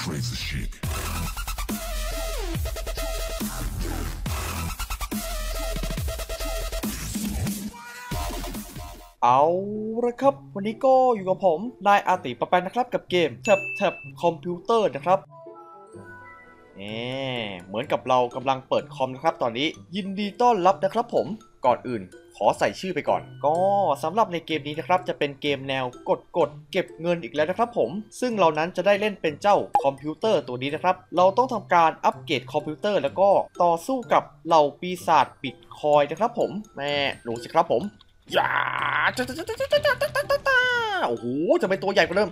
crazy shit เอาละครับวันนี้ก็อยู่กับผมนายอาติปะแปนนะครับกับเกมแท็บคอมพิวเตอร์นะครับเหมือนกับเรากำลังเปิดคอมนะครับตอนนี้ยินดีต้อนรับนะครับผมก่อนอื่นขอใส่ชื่อไปก่อนก็สำหรับในเกมนี้นะครับจะเป็นเกมแนวกดเก็บเงินอีกแล้วนะครับผมซึ่งเรานั้นจะได้เล่นเป็นเจ้าคอมพิวเตอร์ตัวนี้นะครับเราต้องทำการอัปเกรดคอมพิวเตอร์แล้วก็ต่อสู้กับเหล่าปีศาจบิตคอยนะครับผมแม่ดูสิครับผมอย่าโอ้โหจะเป็นตัวใหญ่กว่าเดิม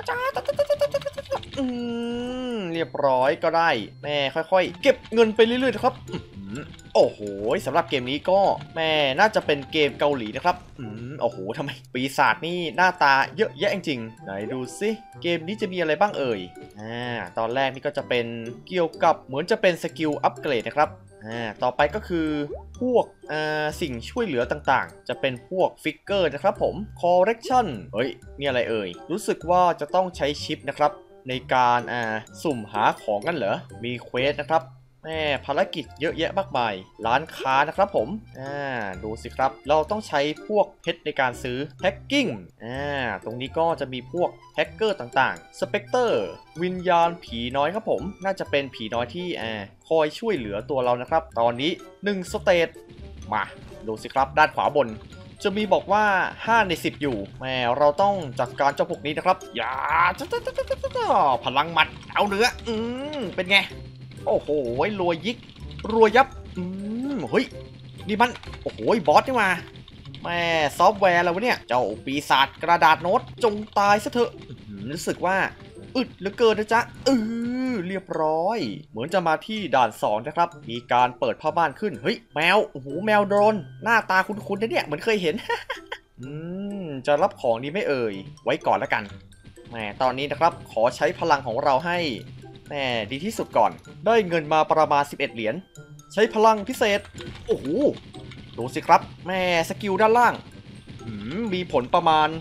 เรียบร้อยก็ได้แม่ค่อยๆเก็บเงินไปเรื่อยๆนะครับโอ้โหสำหรับเกมนี้ก็แม่น่าจะเป็นเกมเกาหลีนะครับโอ้โหทำไมปีศาจนี่หน้าตาเยอะแยะจริงๆไหนดูสิเกมนี้จะมีอะไรบ้างเอ่ยตอนแรกนี่ก็จะเป็นเกี่ยวกับเหมือนจะเป็นสกิลอัปเกรดนะครับต่อไปก็คือพวกสิ่งช่วยเหลือต่างๆจะเป็นพวกฟิกเกอร์นะครับผม correction เฮ้ยนี่อะไรเอ่ยรู้สึกว่าจะต้องใช้ชิปนะครับในการสุ่มหาของกันเหรอมีเควสนะครับภารกิจเยอะแยะมากมายร้านค้านะครับผมดูสิครับเราต้องใช้พวกเพชรในการซื้อแฮกกิ้งตรงนี้ก็จะมีพวกแฮกเกอร์ต่างๆสเปกเตอร์วิญญาณผีน้อยครับผมน่าจะเป็นผีน้อยที่คอยช่วยเหลือตัวเรานะครับตอนนี้1สเตจมาดูสิครับด้านขวาบนจะมีบอกว่า5ใน10อยู่เราต้องจัดการเจ้าพวกนี้นะครับอย่าพลังหมัดเอาเนื้อเป็นไงโอ้โหรัวยิกรัวยับเฮ้ยนี่มันโอ้โหบอสนี่มาซอฟต์แวร์อะไรวะเนี่ยเจ้าปีศาจกระดาษโน้ตจงตายซะเถอะรู้สึกว่าอึดเหลือเกินนะจ๊ะเรียบร้อยเหมือนจะมาที่ด่าน2นะครับมีการเปิดผ้าบ้านขึ้นเฮ้ยแมวโอ้โหแมวโดรนหน้าตาคุ้นๆนะเนี่ยเหมือนเคยเห็น จะรับของดีไม่เอ่ยไว้ก่อนแล้วกันตอนนี้นะครับขอใช้พลังของเราให้ดีที่สุดก่อนได้เงินมาประมาณ11เหรียญใช้พลังพิเศษโอ้โหดูสิครับสกิลด้านล่างมีผลประมาณ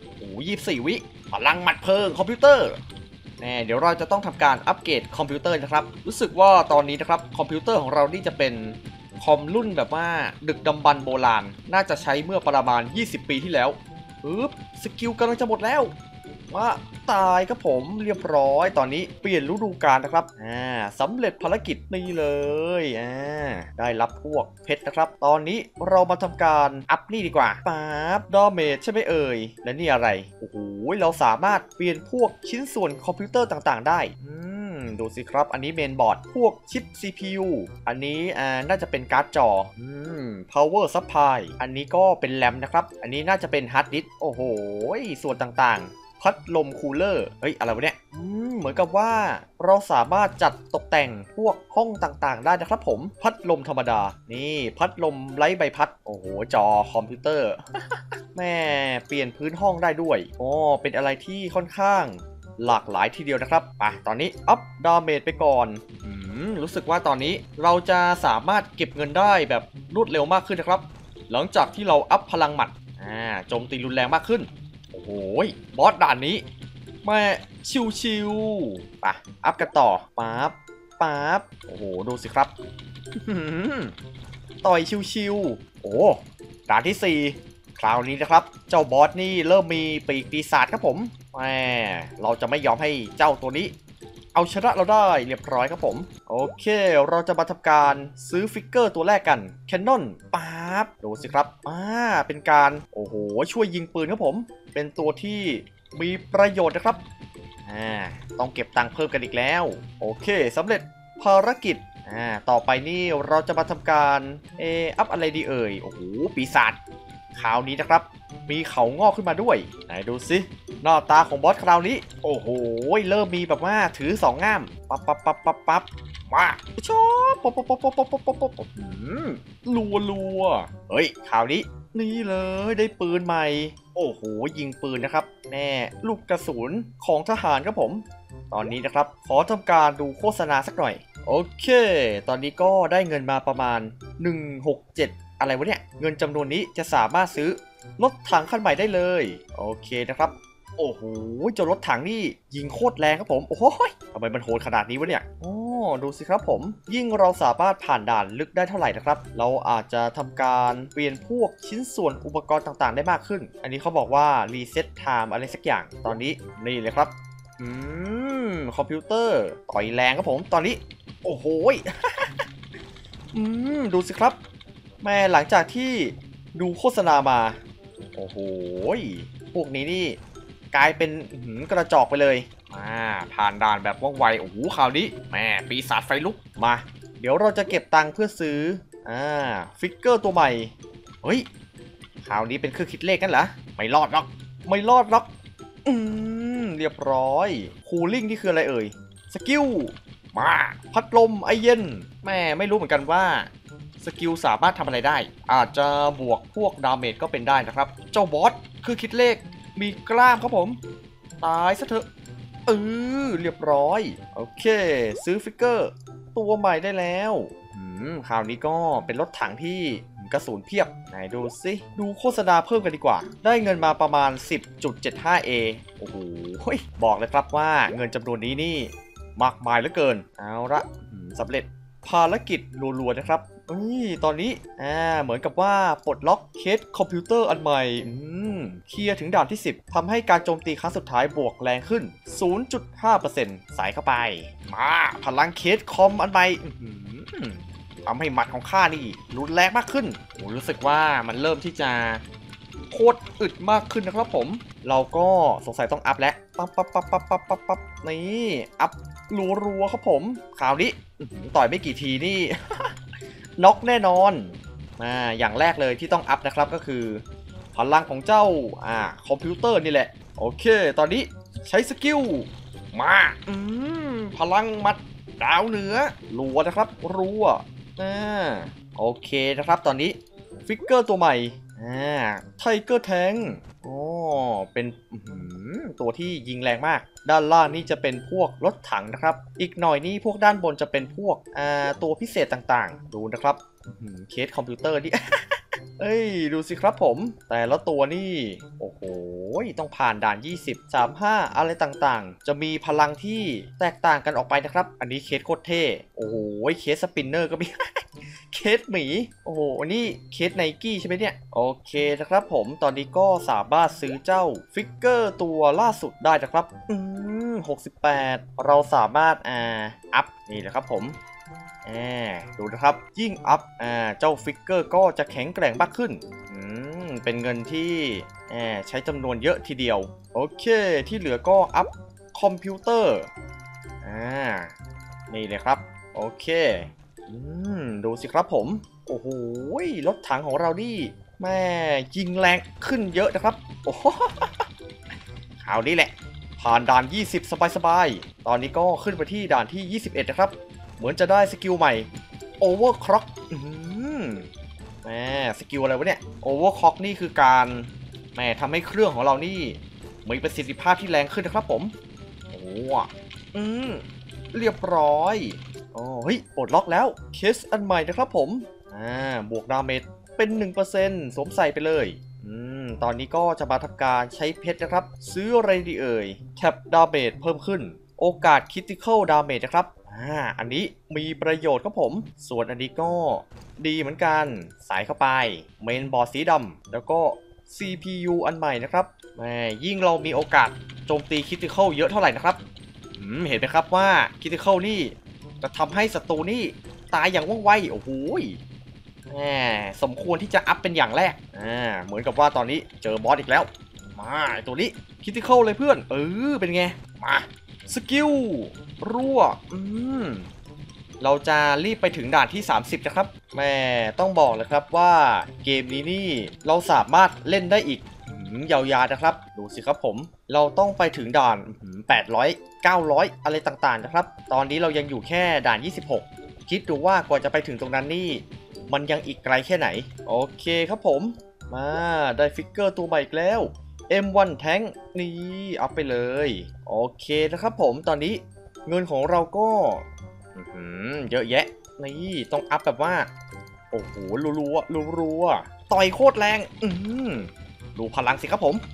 24วิพลังหมัดเพลิงคอมพิวเตอร์เดี๋ยวเราจะต้องทำการอัปเกรดคอมพิวเตอร์นะครับรู้สึกว่าตอนนี้นะครับคอมพิวเตอร์ของเรานี่จะเป็นคอมรุ่นแบบว่าดึกดำบรรพ์โบราณน่าจะใช้เมื่อประมาณ20ปีที่แล้วสกิลกำลังจะหมดแล้วว่าตายครับผมเรียบร้อยตอนนี้เปลี่ยนฤดูกาลนะครับสำเร็จภารกิจนี้เลยได้รับพวกเพชรนะครับตอนนี้เรามาทำการอัพนี่ดีกว่าปั๊บดาเมจใช่ไหมเอ่ยและนี่อะไรโอ้โหเราสามารถเปลี่ยนพวกชิ้นส่วนคอมพิวเตอร์ต่างๆได้ดูสิครับอันนี้เมนบอร์ดพวกชิป CPU อันนี้น่าจะเป็นการ์ดจอpower supply อันนี้ก็เป็นแรมนะครับอันนี้น่าจะเป็นฮาร์ดดิสก์โอ้โหส่วนต่างๆพัดลมคูลเลอร์เฮ้ยอะไรวะเนี่ยเหมือนกับว่าเราสามารถจัดตกแต่งพวกห้องต่างๆได้นะครับผมพัดลมธรรมดานี่พัดลมไร้ใบพัดโอ้โหจอคอมพิวเตอร์ เปลี่ยนพื้นห้องได้ด้วยเป็นอะไรที่ค่อนข้างหลากหลายทีเดียวนะครับไปตอนนี้อัพดาเมจไปก่อนรู้สึกว่าตอนนี้เราจะสามารถเก็บเงินได้แบบรวดเร็วมากขึ้นนะครับหลังจากที่เราอัพพลังหมัดโจมตีรุนแรงมากขึ้นโอ้โหบอสด่านนี้ชิวๆไปอัพกันต่อปั๊บโอ้โหดูสิครับต่อยชิวๆโอ้ด่านที่4คราวนี้นะครับเจ้าบอสนี่เริ่มมีปีกปีศาจครับผมเราจะไม่ยอมให้เจ้าตัวนี้เอาชนะเราได้เรียบร้อยครับผมโอเคเราจะมาทำการซื้อฟิกเกอร์ตัวแรกกันแคนนอนปั๊บดูสิครับเป็นการโอ้โหช่วยยิงปืนครับผมเป็นตัวที่มีประโยชน์นะครับต้องเก็บตังค์เพิ่มกันอีกแล้วโอเคสำเร็จภารกิจต่อไปนี่เราจะมาทำการอัพอะไรดีเอ่ยโอ้โหปีศาจคราวนี้นะครับมีเขางอกขึ้นมาด้วยไหนดูสิหน้าตาของบอสคราวนี้โอ้โหเริ่มมีแบบว่าถือ2ง่ามปั๊บมาชอบป๊อรัวเฮ้ยคราวนี้นี่เลยได้ปืนใหม่โอ้โหยิงปืนนะครับลูกกระสุนของทหารครับผมตอนนี้นะครับขอทำการดูโฆษณาสักหน่อยโอเคตอนนี้ก็ได้เงินมาประมาณ167อะไรวะเนี่ยเงินจำนวนนี้จะสามารถซื้อรถถังคันใหม่ได้เลยโอเคนะครับโอ้โหเจ้ารถถังนี่ยิงโคตรแรงครับผมโอ้ยทำไมมันโหดขนาดนี้วะเนี่ยโอ้ดูสิครับผมยิ่งเราสามารถผ่านด่านลึกได้เท่าไหร่นะครับเราอาจจะทำการเปลี่ยนพวกชิ้นส่วนอุปกรณ์ต่างๆได้มากขึ้นอันนี้เขาบอกว่ารีเซ็ตไทม์อะไรสักอย่างตอนนี้นี่เลยครับคอมพิวเตอร์ต่อยแรงครับผมตอนนี้โอ้โห ดูสิครับแม่หลังจากที่ดูโฆษณามาโอ้โหพวกนี้นี่กลายเป็นกระจอกไปเลยผ่านด่านแบบว่องไวโอ้โหคราวนี้แม่ปีศาจไฟลุกมาเดี๋ยวเราจะเก็บตังค์เพื่อซื้อฟิกเกอร์ตัวใหม่เฮ้ยคราวนี้เป็นเครื่องคิดเลขกันเหรอไม่รอดหรอกไม่รอดหรอกเรียบร้อยคูลิ่งนี่คืออะไรเอ่ยสกิลมาพัดลมไอเย็นแม่ไม่รู้เหมือนกันว่าสกิลสามารถทำอะไรได้อาจจะบวกพวกดาเมจก็เป็นได้นะครับเจ้าบอสคือคิดเลขมีกล้ามครับผมตายซะเถอะเรียบร้อยโอเคซื้อฟิกเกอร์ตัวใหม่ได้แล้วคราวนี้ก็เป็นรถถังที่กระสุนเพียบไหนดูสิดูโฆษณาเพิ่มกันดีกว่าได้เงินมาประมาณ 10.75A โอ้โหบอกเลยครับว่าเงินจำนวนนี้นี่มากมายเหลือเกินเอาละสำเร็จภารกิจรัวๆนะครับตอนนี้เหมือนกับว่าปลดล็อกเคสคอมพิวเตอร์อันใหม่เคลียร์ถึงด่านที่10ทำให้การโจมตีครั้งสุดท้ายบวกแรงขึ้น 0.5% ใส่เข้าไปมาพลังเคสคอมอันใหม่ทำให้หมัดของข้านี่รุนแรงมากขึ้นรู้สึกว่ามันเริ่มที่จะโคตรอึดมากขึ้นนะครับผมเราก็สงสัยต้องอัพแล้วปั๊บนี่อัพรัวๆครับผมคราวนี้ต่อยไม่กี่ทีนี่ น็อกแน่นอนอย่างแรกเลยที่ต้องอัพนะครับก็คือพลังของเจ้าคอมพิวเตอร์นี่แหละโอเคตอนนี้ใช้สกิลมาพลังมัดดาวเหนือรัวนะครับรัวโอเคนะครับตอนนี้ฟิกเกอร์ตัวใหม่ไทเกอร์แทงเป็นตัวที่ยิงแรงมากด้านล่างนี่จะเป็นพวกรถถังนะครับอีกหน่อยนี่พวกด้านบนจะเป็นพวกตัวพิเศษต่างๆดูนะครับเคสคอมพิวเตอร์นี่ ดูสิครับผมแต่ละตัวนี่โอ้โหต้องผ่านด่าน20 35อะไรต่างๆจะมีพลังที่แตกต่างกันออกไปนะครับอันนี้เคสโคตรเท่โอ้โหเคสสปินเนอร์ก็มี เคสหมีโอ้โหนี่เคสไนกี้ใช่ไหมเนี่ยโอเคนะครับผมตอนนี้ก็สามารถซื้อเจ้าฟิกเกอร์ตัวล่าสุดได้นะครับ68เราสามารถอัพนี่แหละครับผมดูนะครับยิ่งอัพเจ้าฟิกเกอร์ก็จะแข็งแกร่งมากขึ้นเป็นเงินที่ใช้จำนวนเยอะทีเดียวโอเคที่เหลือก็อัพคอมพิวเตอร์นี่เลยครับโอเคดูสิครับผมโอ้โหรถถังของเรานี่แม่ยิงแรงขึ้นเยอะนะครับโอ้โหคราวนี้แหละผ่านด่าน20สบายๆตอนนี้ก็ขึ้นไปที่ด่านที่21นะครับเหมือนจะได้สกิลใหม่ Overclock แม่สกิลอะไรวะเนี่ย Overclock นี่คือการทำให้เครื่องของเรานี่มีประสิทธิภาพที่แรงขึ้นนะครับผมโอ้เรียบร้อยปลดล็อกแล้วเคสอันใหม่นะครับผมบวกดาเมจเป็น 1% สวมใส่ไปเลยตอนนี้ก็จะมาทำการใช้เพชรนะครับซื้ออะไรดีเอ่ยแคปดาเมจเพิ่มขึ้นโอกาสคริติคอลดาเมจนะครับอันนี้มีประโยชน์ครับผมส่วนอันนี้ก็ดีเหมือนกันใส่เข้าไปเมนบอร์ดสีดำแล้วก็ CPU อันใหม่นะครับยิ่งเรามีโอกาสโจมตีคริติคอลเยอะเท่าไหร่นะครับเห็นไหมครับว่าคริติคอลนี่จะทำให้ศัตรูนี่ตายอย่างว่องไวโอ้โหสมควรที่จะอัพเป็นอย่างแรกเหมือนกับว่าตอนนี้เจอบอสอีกแล้วมาตัวนี้คริติคอลเลยเพื่อนเป็นไงมาสกิลรั่วเราจะรีบไปถึงด่านที่30นะครับต้องบอกเลยครับว่าเกมนี้นี่เราสามารถเล่นได้อีกยาวๆนะครับดูสิครับผมเราต้องไปถึงด่าน800 900อะไรต่างๆนะครับตอนนี้เรายังอยู่แค่ด่าน26คิดดูว่ากว่าจะไปถึงตรงนั้นนี่มันยังอีกไกลแค่ไหนโอเคครับผมมาได้ฟิกเกอร์ตัวใหม่อีกแล้ว M1 Tank นี่อัพไปเลยโอเคนะครับผมตอนนี้เงินของเราก็เยอะแยะนี่ต้องอัพแบบว่าโอ้โหรัวต่อยโคตรแรงดูพลังสิครับผม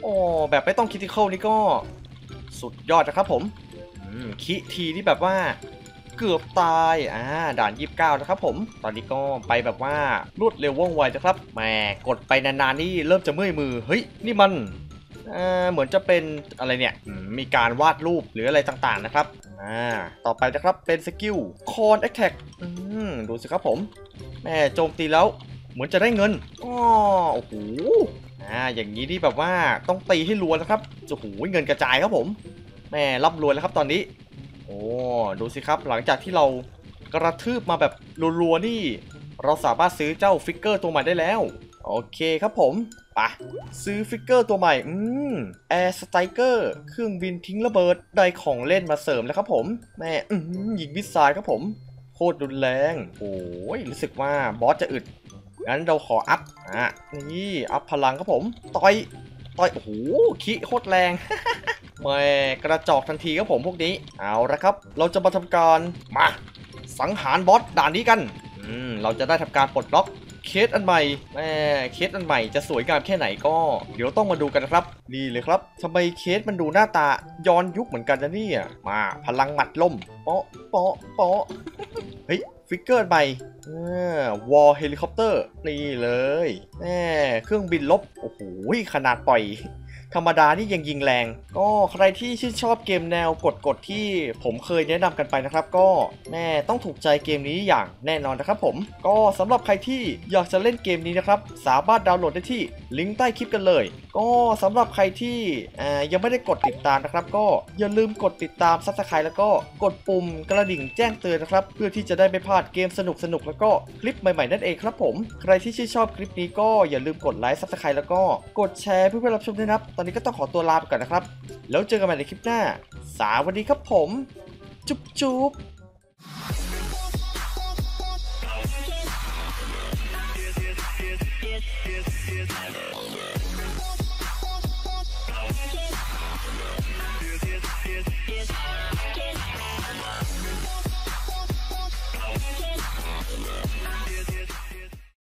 โอ้แบบไม่ต้องคิติคอลนี่ก็สุดยอดนะครับผมคิทีที่แบบว่าเกือบตายด่าน29นะครับผมตอนนี้ก็ไปแบบว่ารวดเร็วว่องไวนะครับแหมกดไปนานๆนี่เริ่มจะเมื่อยมือเฮ้ยนี่มันเหมือนจะเป็นอะไรเนี่ยมีการวาดรูปหรืออะไรต่างๆนะครับต่อไปนะครับเป็นสกิลคอนแอคแท็กดูสิครับผมแม่โจมตีแล้วเหมือนจะได้เงินโอ้โหอย่างนี้ที่แบบว่าต้องตีให้รัวนะครับโอ้โหเงินกระจายครับผมแม่ร่ำรวยแล้วครับตอนนี้โอ้ดูสิครับหลังจากที่เรากระทืบมาแบบรัวๆนี่เราสามารถซื้อเจ้าฟิกเกอร์ตัวใหม่ได้แล้วโอเคครับผมไปซื้อฟิกเกอร์ตัวใหม่แอร์สไตรเกอร์เครื่องบินทิ้งระเบิดได้ของเล่นมาเสริมแล้วครับผมแม่ยิงมิสไซล์ครับผมโคตรรุนแรงโอ้ยรู้สึกว่าบอสจะอึดงั้นเราขออัพนี่อัพพลังครับผมต่อยโอ้โหคิโคตรแรง แม่กระจอกทันทีครับผมพวกนี้เอาละครับเราจะมาทำการมาสังหารบอสด่านนี้กันเราจะได้ทำการปลดล็อกเคสอันใหม่เคสอันใหม่จะสวยงามแค่ไหนก็เดี๋ยวต้องมาดูกันนะครับนี่เลยครับทำไมเคสมันดูหน้าตาย้อนยุคเหมือนกันนะเนี่ยมาพลังหมัดลมเปาะเปาะเปาะเฮ้ยฟิกเกอร์ใหม่วอลเฮลิคอปเตอร์นี่เลยเครื่องบินลบโอ้โหขนาดปล่อยธรรมดานี่ยังยิงแรงก็ใครที่ชื่นชอบเกมแนวกดที่ผมเคยแนะนำกันไปนะครับก็ต้องถูกใจเกมนี้อย่างแน่นอนนะครับผมก็สำหรับใครที่อยากจะเล่นเกมนี้นะครับสามารถดาวน์โหลดได้ที่ลิงก์ใต้คลิปกันเลยก็สำหรับใครที่ยังไม่ได้กดติดตามนะครับก็อย่าลืมกดติดตาม Subscribe แล้วก็กดปุ่มกระดิ่งแจ้งเตือนนะครับเพื่อที่จะได้ไม่พลาดเกมสนุกแล้วก็คลิปใหม่ๆนั่นเองครับผมใครที่ชื่นชอบคลิปนี้ก็อย่าลืมกดไลค์ Subscribe แล้วก็กดแชร์เพื่อรับชมด้วยนะครับตอนนี้ก็ต้องขอตัวลาไปก่อนนะครับแล้วเจอกันใหม่ในคลิปหน้าสวัสดีครับผมจุ๊บ